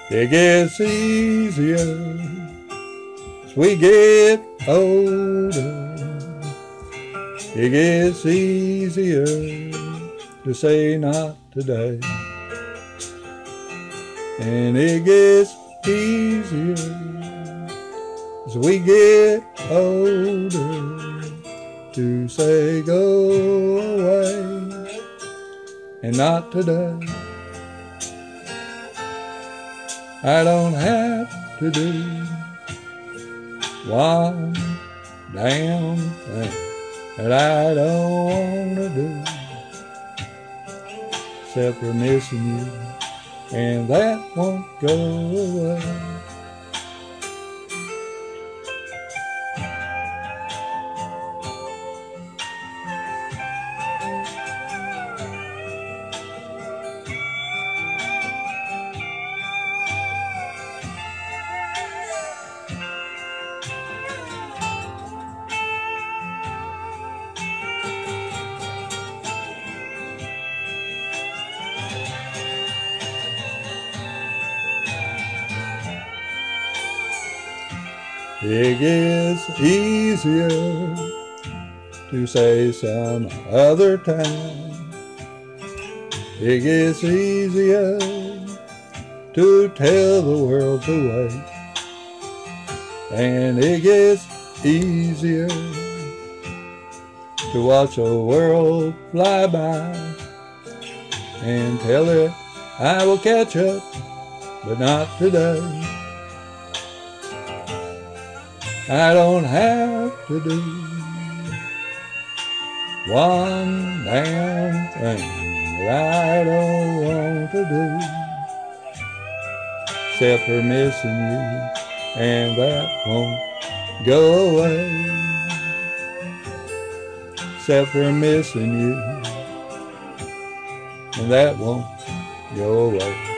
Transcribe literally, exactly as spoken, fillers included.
It gets easier as we get older. It gets easier to say not today. And it gets easier as we get older to say go away and not today. I don't have to do one damn thing that I don't want to do except for missing you, and that won't go away. It gets easier to say some other time. It gets easier to tell the world to wait. And it gets easier to watch the world fly by and tell it I will catch up, but not today. I don't have to do one damn thing that I don't want to do except for missing you, and that won't go away. Except for missing you, and that won't go away.